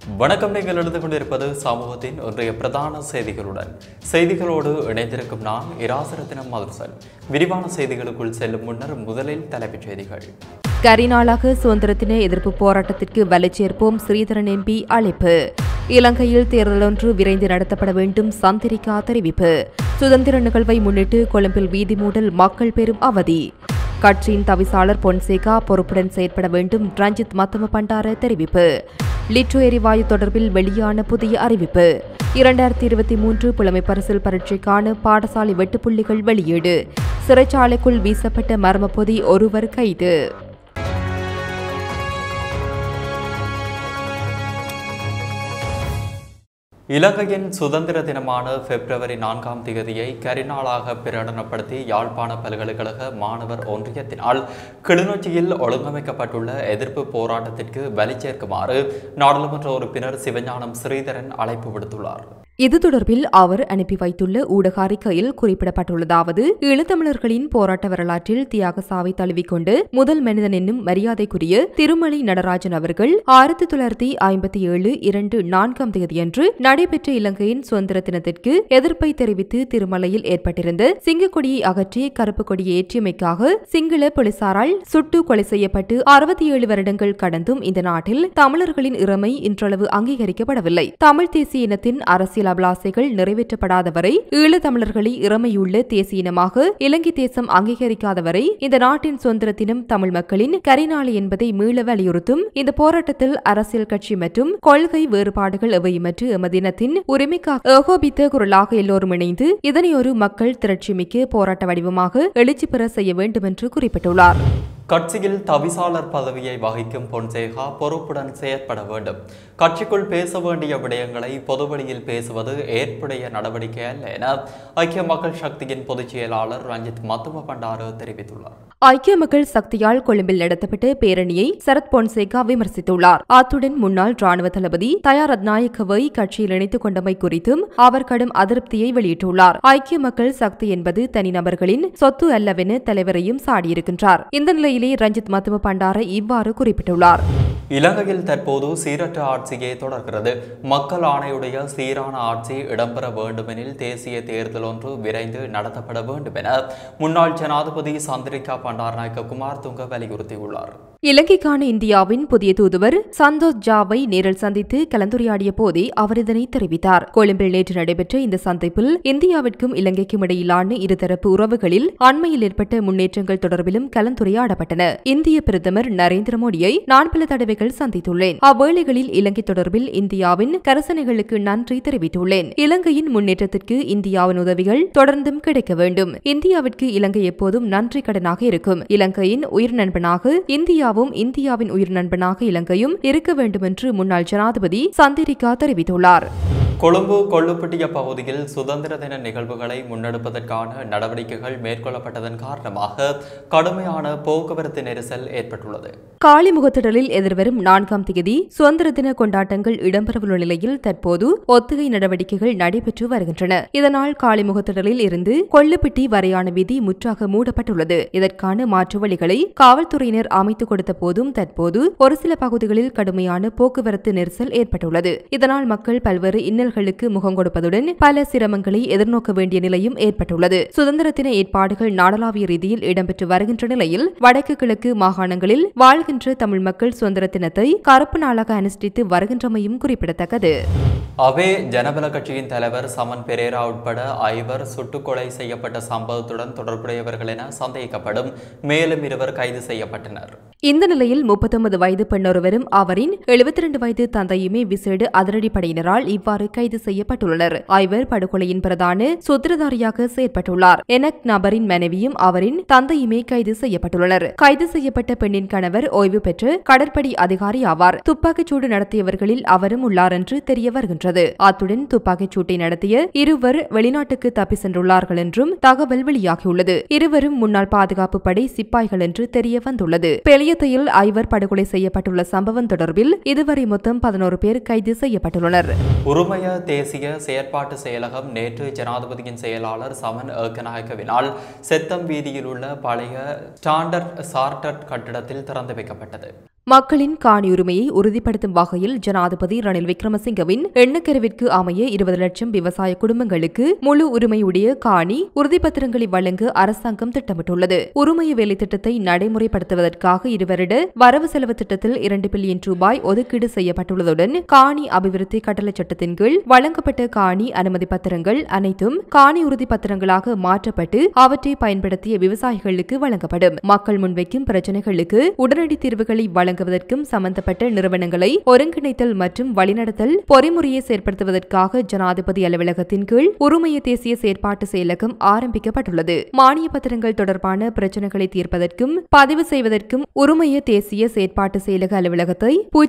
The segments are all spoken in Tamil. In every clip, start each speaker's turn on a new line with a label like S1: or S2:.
S1: வணக்கம். நீங்கள் எழுந்து கொண்டிருப்பது சமூகத்தின் ஒன்றைய பிரதான செய்திகளோடு இணைந்திருக்கும் நான் இராசரத்தினம் மதுசன். விரிவான செய்திகளுக்குள் செல்லும் முன்னர் முதலில் தலைப்புச் செய்திகள்.
S2: கரிநாளாக சுதந்திரத்தின எதிர்ப்பு போராட்டத்திற்கு வலுச்சேர்ப்போம் ஸ்ரீதரன் எம்பி அழைப்பு. இலங்கையில் தேர்தல் ஒன்று விரைந்து நடத்தப்பட வேண்டும் சந்திரிகா தெரிவிப்பு. சுதந்திர நிகழ்வை முன்னிட்டு கொழும்பில் வீதி மூடல், மக்கள் பெரும் அவதி. கட்சியின் தவிசாளர் பொன்சேகா பொறுப்புடன் செயற்பட வேண்டும் ரஞ்சித் மத்தம பண்டார தெரிவிப்பு. லிட்டோ எரிவாயு தொடர்பில் வெளியான புதிய அறிவிப்பு. 2023 புலமை பரிசில் பரீட்சைக்கான பாடசாலை வெட்டுப்புள்ளிகள் வெளியீடு. சிறைச்சாலைக்குள் வீசப்பட்ட மர்ம பொதி ஒருவர் கைது.
S1: இலங்கையின் சுதந்திர தினமான பிப்ரவரி 4ஆம் தேதியை கரிநாளாக பிரகடனப்படுத்தி யாழ்ப்பாண பல்கலைக்கழக மாணவர் ஒன்றியத்தினால் கிளிநொச்சியில் ஒழுங்கமைக்கப்பட்டுள்ள எதிர்ப்பு போராட்டத்திற்கு வலுச்சேர்க்குமாறு நாடாளுமன்ற உறுப்பினர் சிவஞானம் ஸ்ரீதரன் அழைப்பு விடுத்துள்ளார்.
S2: இது தொடர்பில் அவர் அனுப்பி வைத்துள்ள ஊடக அறிக்கையில் குறிப்பிடப்பட்டுள்ளதாவது: ஈழத்தமிழர்களின் போராட்ட வரலாற்றில் தியாக சாவை தழுவிக்கொண்டு முதல் மனிதன் என்னும் மரியாதைக்குரிய திருமலை நடராஜன் அவர்கள் 1957 4ஆம் தேதியன்று நடைபெற்ற இலங்கையின் சுதந்திர தினத்திற்கு எதிர்ப்பை தெரிவித்து திருமலையில் ஏற்பட்டிருந்த சிங்கக்கொடியை அகற்றி கருப்பு கொடியை ஏற்றியமைக்காக சிங்கள போலீசாரால் சுட்டு கொலை செய்யப்பட்டு 67 வருடங்கள் கடந்தும் இந்த நாட்டில் தமிழர்களின் இறமை இன்றளவு அங்கீகரிக்கப்படவில்லை. தமிழ் தேசிய இனத்தின் அரசியல் அபிலாசைகள் நிறைவேற்றப்படாதவரை, ஈழத்தமிழர்களை இறமையுள்ள தேசிய இனமாக இலங்கை தேசம் அங்கீகரிக்காதவரை இந்த நாட்டின் சுதந்திர தினம் தமிழ் மக்களின் கரிநாள் என்பதை மீள வலியுறுத்தும். இந்த போராட்டத்தில் அரசியல் கட்சி மற்றும் கொள்கை வேறுபாடுகள் எவையுமற்று எமதினத்தின் உரிமைக்காக ஏகோபித்த குரலாக எல்லோரும் இணைந்து இதனை ஒரு மக்கள் திரட்சிமிக்க போராட்ட வடிவமாக எழுச்சி பெற செய்ய வேண்டும் என்று குறிப்பிட்டுள்ளார்.
S1: கட்சியில் தவிசாளர் பதவியை வகிக்கும் பொன்சேகா பொறுப்புடன் செயற்பட வேண்டும். கட்சிக்குள் பேச வேண்டிய விடயங்களை பொதுவெளியில் பேசுவது ஏற்புடைய நடவடிக்கை அல்ல என ஐக்கிய மக்கள் சக்தியின் பொதுச் செயலாளர் ரஞ்சித் மத்தம பண்டார தெரிவித்துள்ளார்.
S2: ஐக்கிய மக்கள் சக்தியால் கொழும்பில் நடத்தப்பட்ட பேரணியை சரத் பொன்சேகா விமர்சித்துள்ளார். அத்துடன் முன்னாள் ராணுவ தளபதி தயா ரத்நாயக்கவை கட்சியில் இணைத்துக் கொண்டமை குறித்தும் அவர் கடும் அதிருப்தியை வெளியிட்டுள்ளார். ஐக்கிய மக்கள் சக்தி என்பது தனிநபர்களின் சொத்து அல்லவென தலைவரையும் சாடியிருக்கின்றார். இந்த நிலையிலே ரஞ்சித் மத்தம பண்டார இவ்வாறு குறிப்பிட்டுள்ளார்.
S1: இலங்கையில் தற்போது சீரற்ற ஆட்சியே தொடர்கிறது. மக்கள் ஆணையுடைய சீரான ஆட்சி இடம்பெற வேண்டுமெனில் தேசிய தேர்தல் ஒன்று விரைந்து நடத்தப்பட வேண்டும் என முன்னாள் ஜனாதிபதி சந்திரிகா பண்டாரநாயக்க குமாரதுங்க வலியுறுத்தியுள்ளார்.
S2: இலங்கைக்கான இந்தியாவின் புதிய தூதுவர் சந்தோஷ் ஜாவை நேரில் சந்தித்து கலந்துரையாடிய போதே அவர் இதனை தெரிவித்தார். கொழும்பில் நேற்று நடைபெற்ற இந்த சந்திப்பில் இந்தியாவிற்கும் இலங்கைக்கும் இடையிலான இருதரப்பு உறவுகளில் அண்மையில் ஏற்பட்ட முன்னேற்றங்கள் தொடர்பிலும் கலந்துரையாடப்பட்டன. இந்திய பிரதமர் நரேந்திர மோடியை நான் பல தடவைகள் சந்தித்துள்ளேன். அவ்வேளைகளில் இலங்கை தொடர்பில் இந்தியாவின் கரசனைகளுக்கு நன்றி தெரிவித்துள்ளேன். இலங்கையின் முன்னேற்றத்திற்கு இந்தியாவின் உதவிகள் தொடர்ந்தும் கிடைக்க வேண்டும். இந்தியாவிற்கு இலங்கை எப்போதும் நன்றி கடனாக இருக்கும். இலங்கையின் உயிர் நண்பனாக இந்தியாவின் உயிர் நண்பனாக இலங்கையும் இருக்க வேண்டும் என்று முன்னாள் ஜனாதிபதி சந்திரிகா தெரிவித்துள்ளார்.
S1: கொழும்பு கொள்ளுப்பட்டிய பகுதியில் சுதந்திர தின நிகழ்வுகளை முன்னெடுப்பதற்கான நடவடிக்கைகள் மேற்கொள்ளப்பட்டதன் காரணமாக கடுமையான போக்குவரத்து நெரிசல் ஏற்பட்டுள்ளது.
S2: காலிமுகத்திடலில் எதிர்வரும் 4ஆம் தேதி சுதந்திர தின கொண்டாட்டங்கள் இடம்பெறவுள்ள நிலையில் தற்போது ஒத்திகை நடவடிக்கைகள் நடைபெற்று வருகின்றன. இதனால் காலிமுகத்திடலில் இருந்து கொள்ளுப்பட்டி வரையான வீதி முற்றாக மூடப்பட்டுள்ளது. இதற்கான மாற்று வழிகளை காவல்துறையினர் அமைத்துக் கொடுத்த போதும் தற்போது ஒரு சில பகுதிகளில் கடுமையான போக்குவரத்து நெரிசல் ஏற்பட்டுள்ளது. இதனால் மக்கள் பல்வேறு இன்னல்களுக்கு முகம் கொடுப்பதுடன் பல சிரமங்களை எதிர்நோக்க வேண்டிய நிலையும் ஏற்பட்டுள்ளது. சுதந்திர தின ஏற்பாடுகள் நாடளாவிய ரீதியில் இடம்பெற்று வருகின்ற நிலையில் வடக்கு கிழக்கு மாகாணங்களில் வாழ்கின்ற தமிழ் மக்கள் சுதந்திர தினத்தை கருப்பு நாளாக அனுஷ்டித்து வருகின்றமையும் குறிப்பிடத்தக்கது.
S1: அவே ஜனபல கட்சியின் தலைவர் சமன் பெரேரா உட்பட 5 சுட்டுக் கொலை செய்யப்பட்ட சம்பவத்துடன் தொடர்புடையவர்கள் என சந்தேகிக்கப்படும் மேலும் 2 கைது செய்யப்பட்டனர்.
S2: இந்த நிலையில் 39 வயது பெண்ணொருவரும் அவரின் 72 வயது தந்தையுமே விசேட அதிரடிப்படையினரால் இவ்வாறு கைது செய்யப்பட்டுள்ளனர். 5 படுகொலையின் பிரதான சூத்திரதாரியாக செயற்பட்டுள்ளார். எனக் நபரின் மனைவியும் அவரின் தந்தையுமே கைது செய்யப்பட்டுள்ளனர். கைது செய்யப்பட்ட பெண்ணின் கணவர் ஓய்வு பெற்ற கடற்படை அதிகாரி ஆவார். துப்பாக்கிச்சூடு நடத்தியவர்களில் அவரும் உள்ளார் என்று தெரிய வருகின்றது. அத்துடன் துப்பாக்கிச்சூட்டை நடத்திய 2 வெளிநாட்டுக்கு தப்பி சென்றுள்ளார்கள் என்றும் தகவல் வெளியாகியுள்ளது. 2 முன்னாள் பாதுகாப்பு படை சிப்பாய்கள் என்று தெரிய வந்துள்ளது. பெலியத்தையில் 5 படுகொலை செய்யப்பட்டுள்ள சம்பவம் தொடர்பில் இதுவரை மொத்தம் 11 பேர் கைது செய்யப்பட்டுள்ளனர்.
S1: உரிமைய தேசிய செயற்பாட்டு செயலகம் நேற்று ஜனாதிபதியின் செயலாளர் சமன் ஏக்கநாயக்கவினால் செத்தம் வீதியில் உள்ள பழைய ஸ்டாண்டர்ட் சார்ட்டர்ட் கட்டிடத்தில் திறந்து வைக்கப்பட்டது.
S2: மக்களின் காணி உரிமையை உறுதிப்படுத்தும் வகையில் ஜனாதிபதி ரணில் விக்ரமசிங்கவின் எண்ணக்கருவிற்கு அமைய 20 லட்சம் விவசாய குடும்பங்களுக்கு முழு உரிமையுடைய காணி உறுதிப்பத்திரங்களை வழங்க அரசாங்கம் திட்டமிட்டுள்ளது. உரிமைய வேலை திட்டத்தை நடைமுறைப்படுத்துவதற்காக 2 வருட வரவு செலவு திட்டத்தில் 2 பில்லியன் ரூபாய் ஒதுக்கீடு செய்யப்பட்டுள்ளதுடன் காணி அபிவிருத்தி கட்டளை சட்டத்தின் கீழ் வழங்கப்பட்ட காணி அனுமதி பத்திரங்கள் அனைத்தும் காணி உறுதி பத்திரங்களாக மாற்றப்பட்டு அவற்றை பயன்படுத்திய விவசாயிகளுக்கு வழங்கப்படும். மக்கள் முன்வைக்கும் பிரச்சினைகளுக்கு உடனடி தீர்வுகளை வழங்குவதற்கும் சம்பந்தப்பட்ட நிறுவனங்களை ஒருங்கிணைத்தல் மற்றும் வழிநடத்தல் பொறிமுறையை செயற்படுத்துவதற்காக ஜனாதிபதி அலுவலகத்தின் கீழ் உரிமைய தேசிய செயற்பாட்டு செயலகம் ஆரம்பிக்கப்பட்டுள்ளது. மானிய பத்திரங்கள் தொடர்பான பிரச்சினைகளை தீர்ப்பதற்கும் பதிவு செய்வதற்கும் உரிமைய தேசிய செயற்பாட்டு செயலக அலுவலகத்தை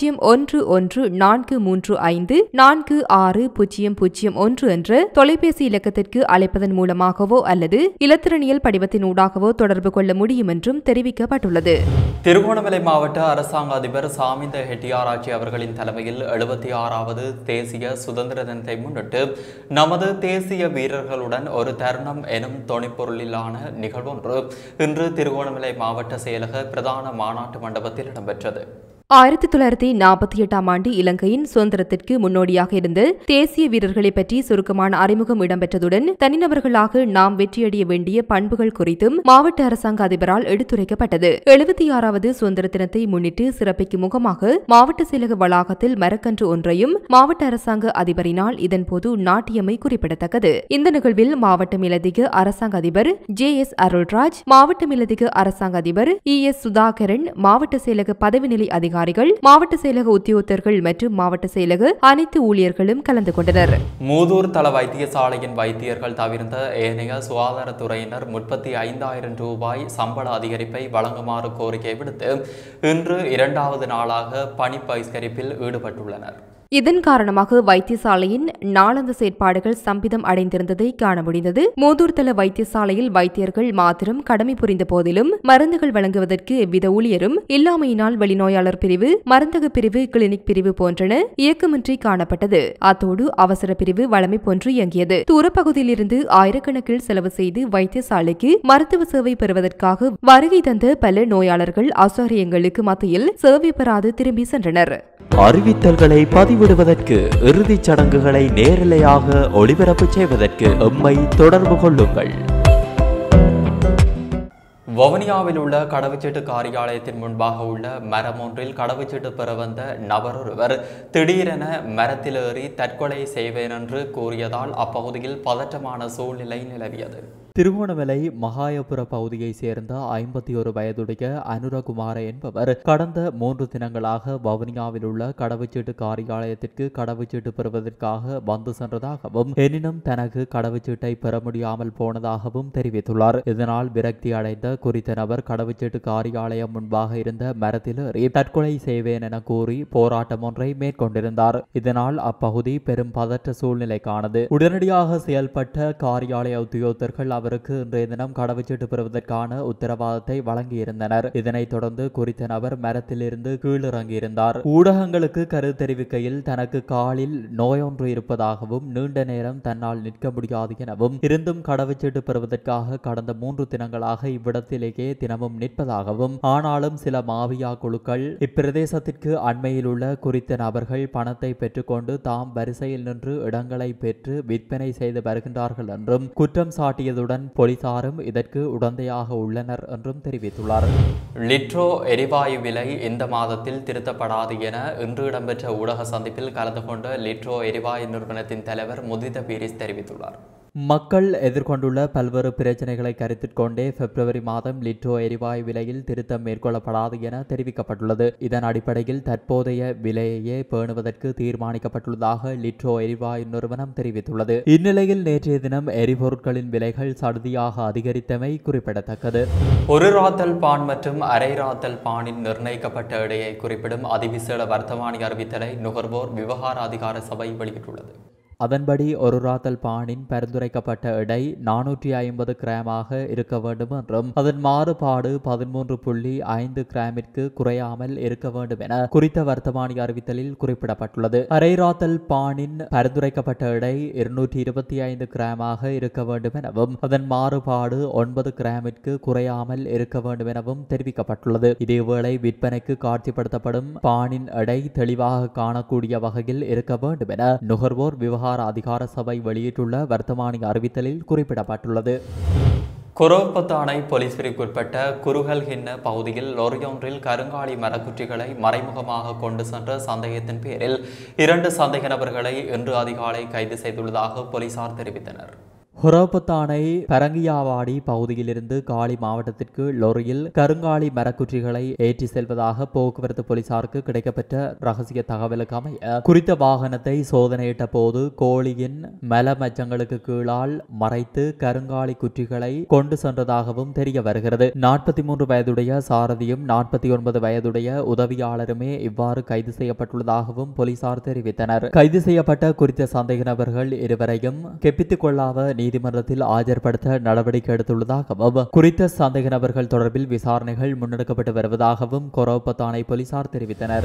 S2: 011435460001 என்ற தொலைபேசி இலக்கத்திற்கு அழைப்பதன் மூலமாகவோ அல்லது இலத்திரனியல் படிவத்தினூடாகவோ தொடர்பு கொள்ள முடியும் என்றும் தெரிவிக்கப்பட்டுள்ளது.
S1: திருகோணமலை மாவட்ட அரசாங்க அதிபர் சாமிந்த ஹெட்டியாராச்சி அவர்களின் தலைமையில் 76வது தேசிய சுதந்திர தினத்தை முன்னிட்டு நமது தேசிய வீரர்களுடன் ஒரு தருணம் எனும் தொனிப்பொருளிலான நிகழ்வொன்று இன்று திருகோணமலை மாவட்ட செயலக பிரதான மாநாட்டு மண்டபத்தில் இடம்பெற்றது.
S2: 1948ஆம் ஆண்டு இலங்கையின் சுதந்திரத்திற்கு முன்னோடியாக இருந்த தேசிய வீரர்களை பற்றி சுருக்கமான அறிமுகம் இடம்பெற்றதுடன் தனிநபர்களாக நாம் வெற்றியடைய வேண்டிய பண்புகள் குறித்தும் மாவட்ட அரசாங்க அதிபரால் எடுத்துரைக்கப்பட்டது. 76வது சுதந்திர தினத்தை முன்னிட்டு சிறப்பிக்கும் முகமாக மாவட்ட செயலக வளாகத்தில் மரக்கன்று ஒன்றையும் மாவட்ட அரசாங்க அதிபரினால் இதன்போது நாட்டியமை குறிப்பிடத்தக்கது. இந்த நிகழ்வில் மாவட்ட மேலதிக அரசாங்க அதிபர் JS அருள்ராஜ், மாவட்ட மேலதிக அரசாங்க அதிபர் ES சுதாகரன், மாவட்ட செயலக பதவிநிலை அதிகாரி, மாவட்ட செயலக உத்தியோகத்தர்கள் மற்றும் மாவட்ட செயலக அனைத்து ஊழியர்களும் கலந்து கொண்டனர்.
S1: மூதூர் தள வைத்தியசாலையின் வைத்தியர்கள் தவிர்த்த ஏனைய சுகாதாரத்துறையினர் 35,000 ரூபாய் சம்பள அதிகரிப்பை வழங்குமாறு கோரிக்கை விடுத்து இன்று 2வது நாளாக பணி பகிஷ்கரிப்பில் ஈடுபட்டுள்ளனர்.
S2: இதன் காரணமாக வைத்தியசாலையின் நாளாந்த செயற்பாடுகள் சம்பிதம் அடைந்திருந்ததை காண முடிந்தது. மூதூர் தள வைத்தியசாலையில் வைத்தியர்கள் மாத்திரம் கடமை புரிந்த போதிலும் மருந்துகள் வழங்குவதற்கு எவ்வித ஊழியரும் இல்லாமையினால் வெளிநோயாளர் பிரிவு, மருந்தக பிரிவு, கிளினிக் பிரிவு போன்றன இயக்கமின்றி காணப்பட்டது. அத்தோடு அவசர பிரிவு வழமை போன்று இயங்கியது. தூரப்பகுதியிலிருந்து ஆயிரக்கணக்கில் செலவு செய்து வைத்தியசாலைக்கு மருத்துவ சேவை பெறுவதற்காக வருகை தந்த பல நோயாளர்கள் அசௌகரியங்களுக்கு மத்தியில் சேவை பெறாது திரும்பி சென்றனர்.
S3: அறிவித்தல்களை பதிவிடுவதற்கு, இறுதிச் சடங்குகளை நேரலையாக ஒளிபரப்பு செய்வதற்கு எம்மை தொடர்பு கொள்ளுங்கள்.
S1: வவுனியாவில் உள்ள கடவுச்சீட்டு காரியாலயத்தின் முன்பாக உள்ள மரம் ஒன்றில் கடவுச்சீட்டு பெற வந்த நபர் ஒருவர் திடீரென மரத்தில் ஏறி தற்கொலை செய்வேன் என்று கூறியதால் அப்பகுதியில் பதற்றமான சூழ்நிலை நிலவியது.
S3: திருகோணமலை மகாயபுர பகுதியை சேர்ந்த 51 வயதுடைய அனுரகுமார என்பவர் கடந்த 3 தினங்களாக வவுனியாவில் உள்ள கடவுச்சீட்டு காரியாலயத்திற்கு கடவுச்சீட்டு பெறுவதற்காக வந்து சென்றதாகவும் எனினும் தனக்கு கடவுச்சீட்டை பெற முடியாமல் போனதாகவும் தெரிவித்துள்ளார். இதனால் விரக்தி அடைந்த குறித்த நபர் கடவுச்சீட்டு காரியாலயம் முன்பாக இருந்த மரத்தில் ஏறி தற்கொலை செய்வேன் என கூறி போராட்டம் ஒன்றை மேற்கொண்டிருந்தார். இதனால் அப்பகுதி பெரும் பதற்ற சூழ்நிலை காணது. உடனடியாக செயல்பட்ட காரியாலய உத்தியோகத்தர்கள் அவருக்கு இன்றைய தினம் கடவுச்சீட்டு பெறுவதற்கான உத்தரவாதத்தை வழங்கியிருந்தனர். இதனைத் தொடர்ந்து குறித்த நபர் மரத்திலிருந்து கீழிறங்கியிருந்தார். ஊடகங்களுக்கு கருத்து தெரிவிக்கையில் தனக்கு காலில் நோயொன்று இருப்பதாகவும் நீண்ட நேரம் தன்னால் நிற்க முடியாது எனவும் இருந்தும் கடவுச்சீட்டு பெறுவதற்காக கடந்த 3 தினங்களாக இவ்விடத்திலேயே தினமும் நிற்பதாகவும் ஆனாலும் சில மாவியா குழுக்கள் இப்பிரதேசத்திற்கு அண்மையில் உள்ள குறித்த நபர்கள் பணத்தை பெற்றுக்கொண்டு தாம் வரிசையில் நின்று இடங்களை பெற்று விற்பனை செய்து வருகின்றார்கள் என்றும் குற்றம் சாட்டியதுடன் போலீசாரும் இதற்கு உடந்தையாக உள்ளனர் என்றும் தெரிவித்துள்ளார்.
S1: லிட்ரோ எரிவாயு விலை இந்த மாதத்தில் திருத்தப்படாது என இன்று இடம்பெற்ற ஊடக சந்திப்பில் கலந்து கொண்ட லிட்ரோ எரிவாயு நிறுவனத்தின் தலைவர் முதித பீரிஸ் தெரிவித்துள்ளார்.
S3: மக்கள் எதிர்கொண்டுள்ள பல்வேறு பிரச்சனைகளை கருத்தில் கொண்டே பிப்ரவரி மாதம் லிட்ரோ எரிவாயு விலையில் திருத்தம் மேற்கொள்ளப்படாது என தெரிவிக்கப்பட்டுள்ளது. இதன் அடிப்படையில் தற்போதைய விலையையே பேணுவதற்கு தீர்மானிக்கப்பட்டுள்ளதாக லிட்ரோ எரிவாயு நிறுவனம் தெரிவித்துள்ளது. இந்நிலையில் நேற்றைய தினம் எரிபொருட்களின் விலைகள் சடுதியாக அதிகரித்தமை குறிப்பிடத்தக்கது.
S1: ஒரு ராத்தல் பான் மற்றும் அரை ராத்தல் பானின் நிர்ணயிக்கப்பட்ட எடையை குறிப்பிடும் அதிவிசேட வர்த்தமானி அறிவித்தலை நுகர்வோர் விவகார அதிகார சபை வெளியிட்டுள்ளது.
S3: அதன்படி ஒரு ராத்தல் பானின் பரிந்துரைக்கப்பட்ட எடை 450 கிராமாக இருக்க வேண்டும் என்றும் அதன் மாறுபாடு 13.5 கிராமிற்கு குறையாமல் இருக்க வேண்டும் என குறித்த வர்த்தமானி அறிவித்தலில் குறிப்பிடப்பட்டுள்ளது. அரை ராத்தல் பானின் பரிந்துரைக்கப்பட்ட எடை 225 கிராமாக இருக்க வேண்டும் எனவும் அதன் மாறுபாடு 9 கிராமிற்கு குறையாமல் இருக்க வேண்டும் எனவும் தெரிவிக்கப்பட்டுள்ளது. இதேவேளை விற்பனைக்கு காட்சிப்படுத்தப்படும் பானின் எடை தெளிவாக காணக்கூடிய வகையில் இருக்க வேண்டும் என நுகர்வோர் விவகார அதிகார சபை வெளியிட்டுள்ள வர்த்தமானி அறிவித்தலில் குறிப்பிடப்பட்டுள்ளது.
S1: குரோப்பத்தானை போலீஸ் பிரிவுக்குட்பட்ட குருகல்ஹின்ன பகுதியில் லொரியொன்றில் கருங்காலி மரக்குற்றிகளை மறைமுகமாக கொண்டு சென்ற சந்தேகத்தின் பேரில் 2 சந்தேக நபர்களை இன்று அதிகாலை கைது செய்துள்ளதாக போலீசார் தெரிவித்தனர்.
S3: ஹுரோபத்தானை பரங்கியாவாடி பகுதியிலிருந்து காலி மாவட்டத்திற்கு லொரியில் கருங்காலி மரக்குற்றிகளை ஏற்றி செல்வதாக போக்குவரத்து போலீசாருக்கு கிடைக்கப்பெற்ற ரகசிய தகவலுக்கு அமைய குறித்த வாகனத்தை சோதனையிட்ட போது கோழியின் மலமச்சங்களுக்கு கீழால் மறைத்து கருங்காலி குற்றிகளை கொண்டு சென்றதாகவும் தெரிய வருகிறது. 43 வயதுடைய சாரதியும் 49 வயதுடைய உதவியாளருமே இவ்வாறு கைது செய்யப்பட்டுள்ளதாகவும் போலீசார் தெரிவித்தனர். கைது செய்யப்பட்ட குறித்த சந்தேக நபர்கள் இருவரையும் கெப்பித்துக் கொள்ளாத நீதிமன்றத்தில் ஆஜர்படுத்த நடவடிக்கை எடுத்துள்ளதாகவும் குறித்த சந்தேக நபர்கள் தொடர்பில் விசாரணைகள் முன்னெடுக்கப்பட்டு வருவதாகவும் கொரோப்பத்தானை போலீசார் தெரிவித்தனர்.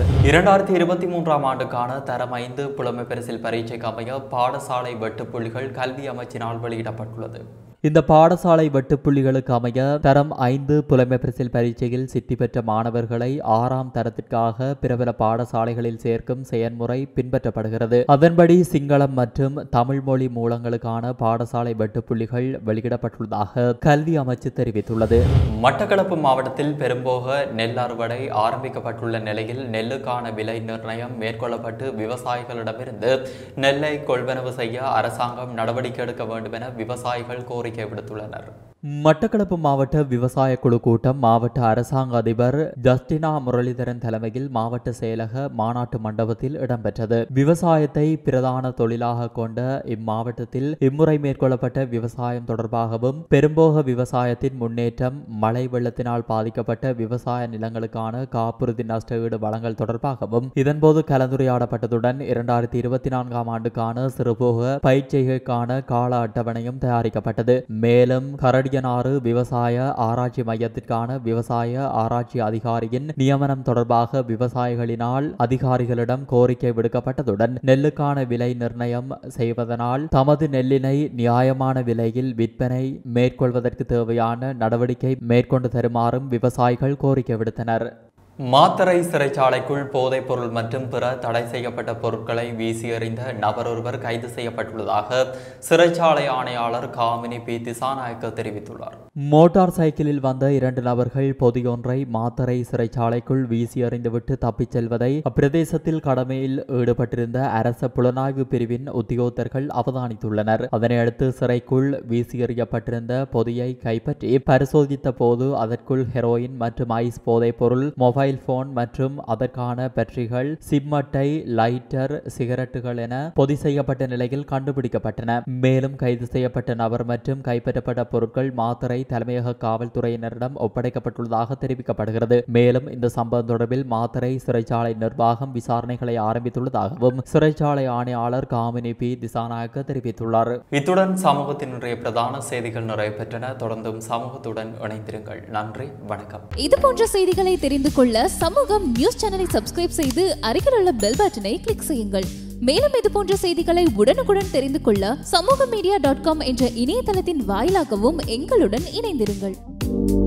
S1: 2023ஆம் ஆண்டுக்கான தரம் 5 புலமை பரிசில் பரீட்சைக்கு அமைய பாடசாலை வெட்டுப்புள்ளிகள் கல்வி அமைச்சினால் வெளியிடப்பட்டுள்ளது.
S3: இந்த பாடசாலை வெட்டுப்புள்ளிகளுக்கு அமைய தரம் 5 புலமை பரிசில் பரீட்சையில் சித்தி பெற்ற மாணவர்களை 6ஆம் தரத்திற்காக பிரபல பாடசாலைகளில் சேர்க்கும் செயல்முறை பின்பற்றப்படுகிறது. அதன்படி சிங்களம் மற்றும் தமிழ் மொழி மூலங்களுக்கான பாடசாலை வெட்டுப்புள்ளிகள் வெளியிடப்பட்டுள்ளதாக கல்வி அமைச்சு தெரிவித்துள்ளது.
S1: மட்டக்களப்பு மாவட்டத்தில் பெரும்போக நெல் அறுவடை ஆரம்பிக்கப்பட்டுள்ள நிலையில் நெல்லுக்கான விலை நிர்ணயம் மேற்கொள்ளப்பட்டு விவசாயிகளிடமிருந்து நெல்லை கொள்வனவு செய்ய அரசாங்கம் நடவடிக்கை எடுக்க வேண்டும் என விவசாயிகள் கோரிக்கை விடுத்துள்ளனர்.
S3: மட்டக்களப்பு மாவட்ட விவசாய குழு கூட்டம் மாவட்ட அரசாங்க அதிபர் ஜஸ்டினா முரளிதரன் தலைமையில் மாவட்ட செயலக மாநாட்டு மண்டபத்தில் இடம்பெற்றது. விவசாயத்தை பிரதான தொழிலாக கொண்ட இம்மாவட்டத்தில் இம்முறை மேற்கொள்ளப்பட்ட விவசாயம் தொடர்பாகவும் பெரும்போக விவசாயத்தின் முன்னேற்றம் மழை வெள்ளத்தினால் பாதிக்கப்பட்ட விவசாய நிலங்களுக்கான காப்புறுதி நஷ்டஈடு வழங்கல் தொடர்பாகவும் இதன்போது கலந்துரையாடப்பட்டதுடன் 2024ஆம் ஆண்டுக்கான சிறுபோக பயிர்ச்செய்கைக்கான கால அட்டவணையும் தயாரிக்கப்பட்டது. மேலும் கரடியனாறு விவசாய ஆராய்ச்சி மையத்திற்கான விவசாய ஆராய்ச்சி அதிகாரியின் நியமனம் தொடர்பாக விவசாயிகளினால் அதிகாரிகளிடம் கோரிக்கை விடுக்கப்பட்டதுடன் நெல்லுக்கான விலை நிர்ணயம் செய்வதனால் தமது நெல்லினை நியாயமான விலையில் விற்பனை மேற்கொள்வதற்கு தேவையான நடவடிக்கை மேற்கொண்டு தருமாறும் விவசாயிகள் கோரிக்கை விடுத்தனர்.
S1: மாத்தறை சிறைச்சாலைக்குள் போதைப் பொருள் மற்றும் பிற தடை செய்யப்பட்ட பொருட்களை வீசி எறிந்த நபர் ஒருவர் கைது செய்யப்பட்டுள்ளதாக சிறைச்சாலை ஆணையாளர் காமினி பி திசாநாயக்க தெரிவித்துள்ளார்.
S3: மோட்டார் சைக்கிளில் வந்த 2 நபர்கள் பொதியொன்றை மாத்தறை சிறைச்சாலைக்குள் வீசி எறிந்துவிட்டு தப்பிச் செல்வதை அப்பிரதேசத்தில் கடமையில் ஈடுபட்டிருந்த அரச புலனாய்வு பிரிவின் உத்தியோகத்தர்கள் அவதானித்துள்ளனர். அதனையடுத்து சிறைக்குள் வீசி எறியப்பட்டிருந்த பொதியை கைப்பற்றி பரிசோதித்த போது அதற்குள் ஹெரோயின் மற்றும் ஐஸ் போதைப் பொருள், மொபைல் போன் மற்றும் அதற்கான பேட்டரிகள், சிம் அட்டை, லைட்டர், சிகரெட்டுகள் என பொதி செய்யப்பட்ட நிலையில் கண்டுபிடிக்கப்பட்டன. மேலும் கைது செய்யப்பட்ட நபர் மற்றும் கைப்பற்றப்பட்ட பொருட்கள் மாத்தறை தலைமையக காவல்துறையினரிடம் ஒப்படைக்கப்பட்டுள்ளதாக தெரிவிக்கப்படுகிறது. மேலும் இந்த சம்பவம் தொடர்பில் மாத்தறை சிறைச்சாலை நிர்வாகம் விசாரணைகளை ஆரம்பித்துள்ளதாகவும் சிறைச்சாலை ஆணையாளர் காமினி பி திசாநாயக்க தெரிவித்துள்ளார்.
S1: இத்துடன் சமூகத்தின் இன்றைய பிரதான செய்திகள் நிறைவு பெற்றன. தொடர்ந்தும் சமூகத்துடன் இணைந்திருங்கள். நன்றி, வணக்கம்.
S4: இது போன்ற செய்திகளை தெரிந்து கொள்ள சமூகம் நியூஸ் சேனலை சப்ஸ்கிரைப் செய்து அருகில் உள்ள பெல் பட்டனை கிளிக் செய்யுங்கள். மேலும் இது போன்ற செய்திகளை உடனுக்குடன் தெரிந்து கொள்ள சமூகமீடியா.com என்ற இணையதளத்தின் வாயிலாகவும் எங்களுடன் இணைந்திருங்கள்.